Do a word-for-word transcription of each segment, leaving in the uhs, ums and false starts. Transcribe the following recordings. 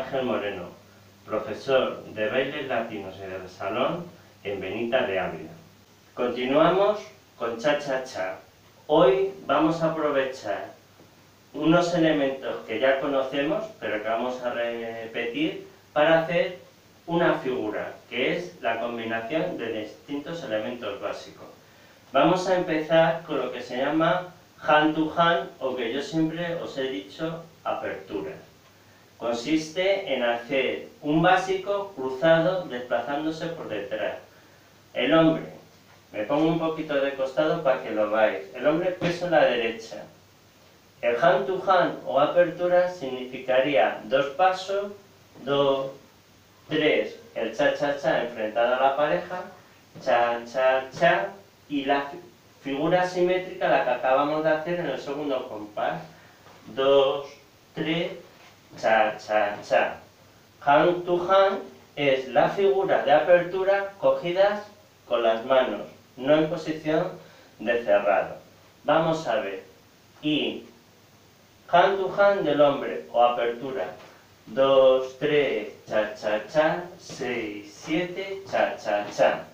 Ángel Moreno, profesor de bailes latinos y del salón en Benita de Ávila. Continuamos con cha-cha-cha. Hoy vamos a aprovechar unos elementos que ya conocemos, pero que vamos a repetir, para hacer una figura, que es la combinación de distintos elementos básicos. Vamos a empezar con lo que se llama hand to hand, o que yo siempre os he dicho apertura. Consiste en hacer un básico cruzado desplazándose por detrás. El hombre, me pongo un poquito de costado para que lo veáis, el hombre peso en la derecha. El hand to hand o apertura significaría dos pasos, dos, tres, el cha-cha-cha enfrentado a la pareja, cha-cha-cha, y la figura simétrica la que acabamos de hacer en el segundo compás, dos, tres, cha-cha-cha. Hand to hand es la figura de apertura cogidas con las manos, no en posición de cerrado. Vamos a ver. Y hand to hand del hombre o apertura. dos, tres, cha-cha-cha, seis, siete, cha-cha-cha.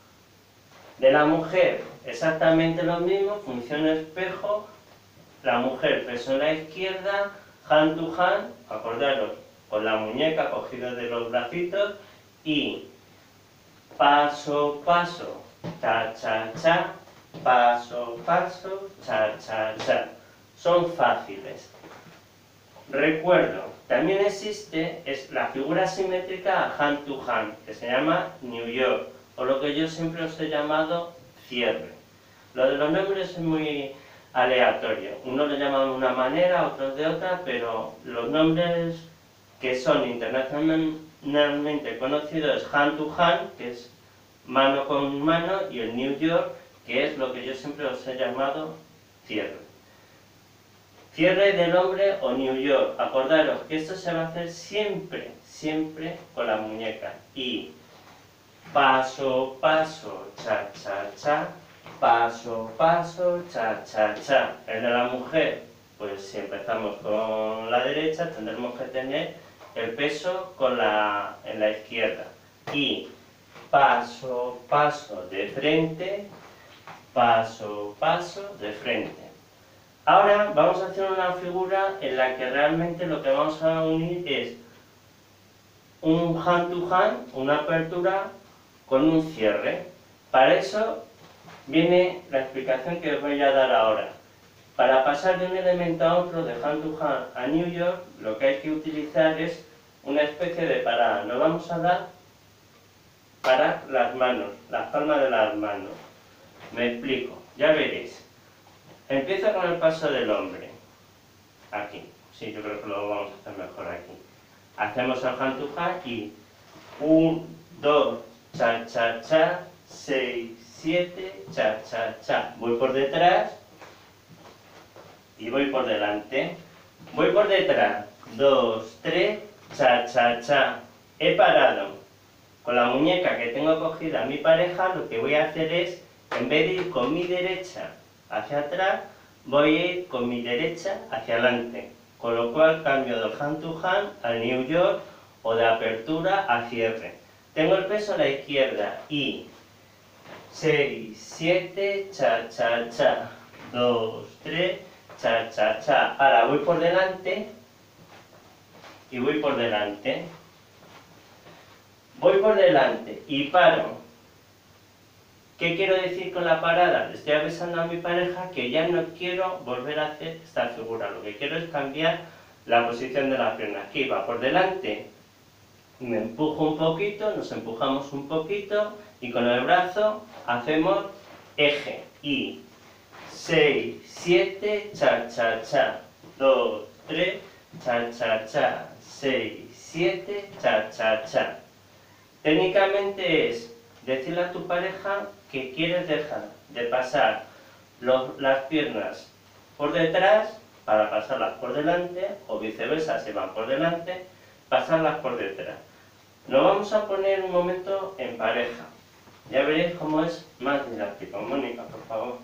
De la mujer, exactamente lo mismo, función espejo. La mujer peso en la izquierda, hand to hand, acordaros, con la muñeca cogida de los bracitos, y paso, paso, cha-cha-cha, paso, paso, cha-cha-cha. Son fáciles. Recuerdo, también existe es la figura simétrica hand to hand, que se llama New York, o lo que yo siempre os he llamado cierre. Lo de los nombres es muy aleatorio, uno lo llama de una manera, otros de otra, pero los nombres que son internacionalmente conocidos es hand to hand, que es mano con mano, y el New York, que es lo que yo siempre os he llamado cierre. Cierre del hombre o New York. Acordaros que esto se va a hacer siempre, siempre con la muñeca. Y paso, paso, cha, cha, cha, paso, paso, cha, cha, cha. El de la mujer, pues si empezamos con la derecha, tendremos que tener el peso con la, en la izquierda. Y paso, paso, de frente, paso, paso, de frente. Ahora vamos a hacer una figura en la que realmente lo que vamos a unir es un hand to hand, una apertura con un cierre. Para eso viene la explicación que os voy a dar ahora. Para pasar de un elemento a otro, de hand to hand a New York, lo que hay que utilizar es una especie de parada. Nos vamos a dar para las manos, las palmas de las manos. Me explico, ya veréis. Empiezo con el paso del hombre. Aquí. Sí, yo creo que lo vamos a hacer mejor aquí. Hacemos el hand to hand y uno, dos, cha, cha, cha, seis, siete, cha, cha, cha. Voy por detrás y voy por delante. Voy por detrás. dos, tres, cha, cha, cha. He parado. Con la muñeca que tengo cogida a mi pareja, lo que voy a hacer es, en vez de ir con mi derecha hacia atrás, voy a ir con mi derecha hacia adelante, con lo cual cambio del hand to hand al New York o de apertura a cierre. Tengo el peso a la izquierda y seis, siete, cha, cha, cha, dos, tres, cha, cha, cha. Ahora voy por delante y voy por delante. Voy por delante y paro. ¿Qué quiero decir con la parada? Le estoy avisando a mi pareja que ya no quiero volver a hacer esta figura. Lo que quiero es cambiar la posición de la pierna. Aquí va por delante, me empujo un poquito, nos empujamos un poquito y con el brazo hacemos eje. Y seis, siete, cha, cha, cha. dos, tres, cha, cha, cha. seis, siete, cha, cha, cha. Técnicamente es decirle a tu pareja que quieres dejar de pasar los, las piernas por detrás para pasarlas por delante, o viceversa, si van por delante, pasarlas por detrás. Nos vamos a poner un momento en pareja. Ya veréis cómo es más didáctico. Mónica, por favor.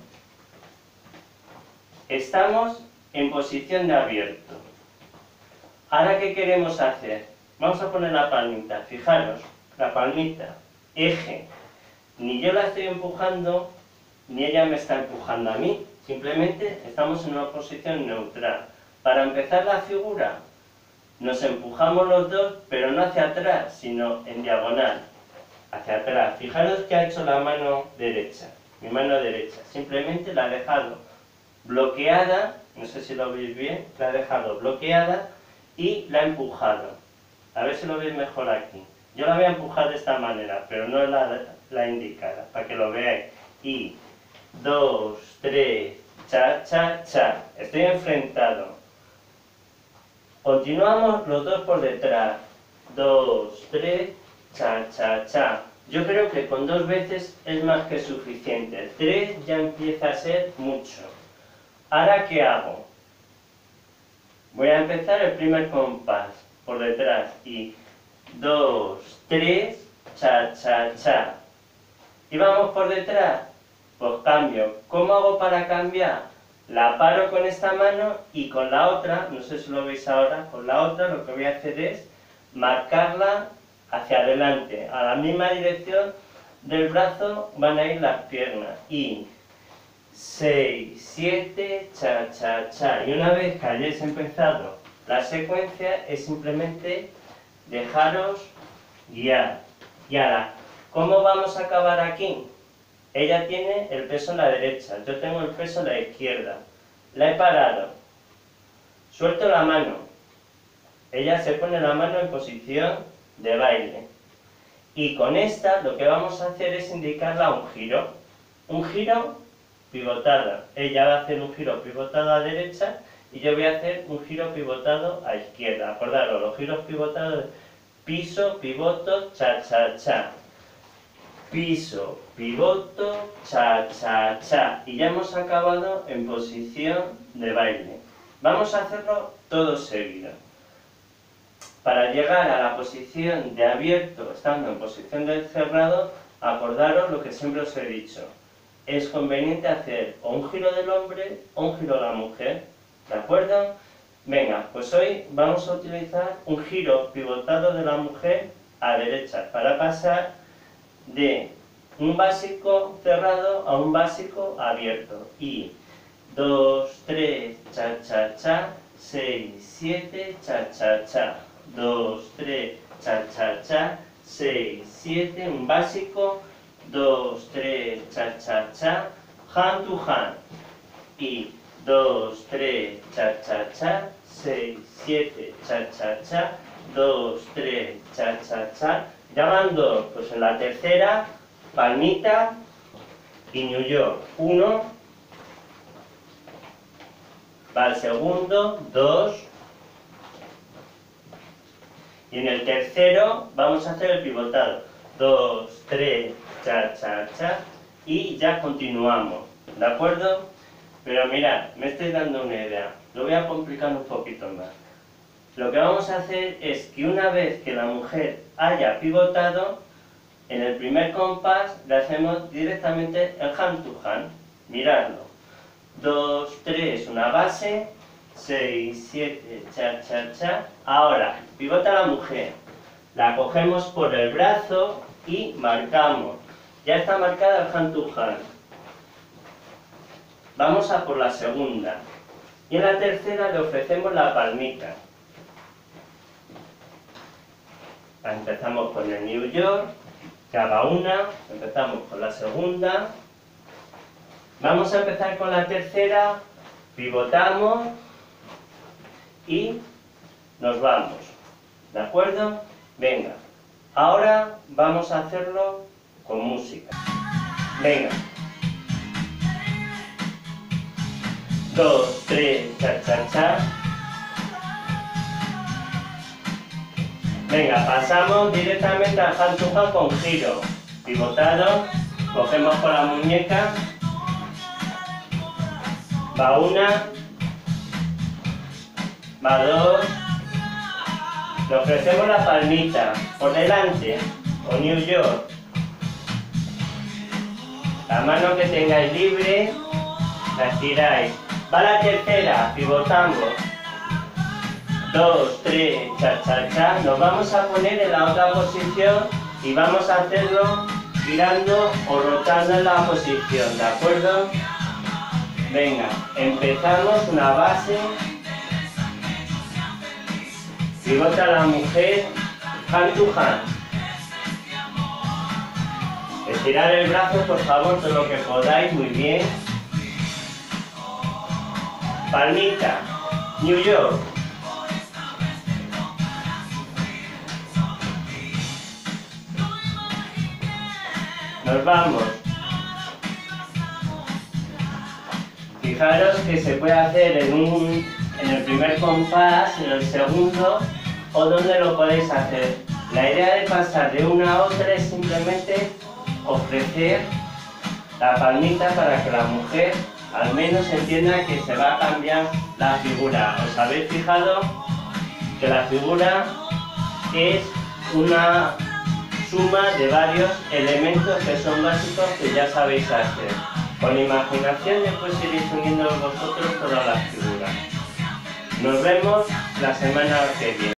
Estamos en posición de abierto. Ahora, ¿qué queremos hacer? Vamos a poner la palmita. Fijaros, la palmita, eje. Ni yo la estoy empujando, ni ella me está empujando a mí. Simplemente estamos en una posición neutral. Para empezar la figura, nos empujamos los dos, pero no hacia atrás, sino en diagonal. Hacia atrás. Fijaros que ha hecho la mano derecha. Mi mano derecha. Simplemente la ha dejado bloqueada, no sé si lo veis bien, la ha dejado bloqueada y la ha empujado. A ver si lo veis mejor aquí. Yo la voy a empujar de esta manera, pero no la, la indicada, para que lo veáis. Y, dos, tres, cha, cha, cha. Estoy enfrentado. Continuamos los dos por detrás. Dos, tres, cha, cha, cha. Yo creo que con dos veces es más que suficiente. Tres ya empieza a ser mucho. Ahora, ¿qué hago? Voy a empezar el primer compás por detrás y dos, tres, cha, cha, cha. Y vamos por detrás, pues cambio. ¿Cómo hago para cambiar? La paro con esta mano y con la otra, no sé si lo veis ahora, con la otra lo que voy a hacer es marcarla hacia adelante. A la misma dirección del brazo van a ir las piernas. Y seis, siete, cha, cha, cha. Y una vez que hayáis empezado la secuencia, es simplemente dejaros guiar. Y ahora, ¿cómo vamos a acabar aquí? Ella tiene el peso en la derecha, yo tengo el peso en la izquierda. La he parado. Suelto la mano. Ella se pone la mano en posición de baile. Y con esta lo que vamos a hacer es indicarla un giro. Un giro pivotada. Ella va a hacer un giro pivotado a derecha y yo voy a hacer un giro pivotado a izquierda. Acordaros, los giros pivotados, piso, pivoto, cha, cha, cha. Piso, pivoto, cha, cha, cha. Y ya hemos acabado en posición de baile. Vamos a hacerlo todo seguido. Para llegar a la posición de abierto, estando en posición de cerrado, acordaros lo que siempre os he dicho. Es conveniente hacer o un giro del hombre o un giro de la mujer. ¿De acuerdo? Venga, pues hoy vamos a utilizar un giro pivotado de la mujer a derecha para pasar de un básico cerrado a un básico abierto. Y dos, tres, cha, cha, cha, seis, siete, cha, cha, cha. dos, tres, cha, cha, cha, seis, siete, un básico, dos, tres, cha, cha, cha, hand to hand. Y dos, tres, cha, cha, cha, seis, siete, cha, cha, cha, dos, tres, cha, cha, cha. Ya van dos, pues en la tercera, palmita y New York. Uno, va el segundo, dos. Y en el tercero vamos a hacer el pivotado. Dos, tres, cha, cha, cha. Y ya continuamos. ¿De acuerdo? Pero mirad, me estoy dando una idea. Lo voy a complicar un poquito más. Lo que vamos a hacer es que una vez que la mujer haya pivotado, en el primer compás le hacemos directamente el hand to hand. Miradlo. Dos, tres, una base. seis, siete, cha, cha, cha. Ahora, pivota la mujer. La cogemos por el brazo y marcamos. Ya está marcada el hand to hand. Vamos a por la segunda. Y en la tercera le ofrecemos la palmita. Empezamos con el New York. Ya va una. Empezamos con la segunda. Vamos a empezar con la tercera. Pivotamos. Y nos vamos. ¿De acuerdo? Venga. Ahora vamos a hacerlo con música. Venga. Dos, tres, cha, cha, cha. Venga, pasamos directamente al hand to hand con giro. Pivotado. Cogemos con la muñeca. Va una. Va dos. Le ofrecemos la palmita por delante o New York. La mano que tengáis libre la estiráis. Va la tercera, pivotamos. dos, tres, cha, cha, cha. Nos vamos a poner en la otra posición y vamos a hacerlo girando o rotando en la posición, ¿de acuerdo? Venga, empezamos una base. Pivota la mujer, hand to hand. Estirar el brazo, por favor, todo lo que podáis, muy bien. Palmita, New York. Nos vamos. Fijaros que se puede hacer en, un, en el primer compás, en el segundo, o donde lo podéis hacer. La idea de pasar de una a otra es simplemente ofrecer la palmita para que la mujer al menos entienda que se va a cambiar la figura. ¿Os habéis fijado que la figura es una suma de varios elementos que son básicos que ya sabéis hacer? Con imaginación después iréis uniendo vosotros todas las figuras. Nos vemos la semana que viene.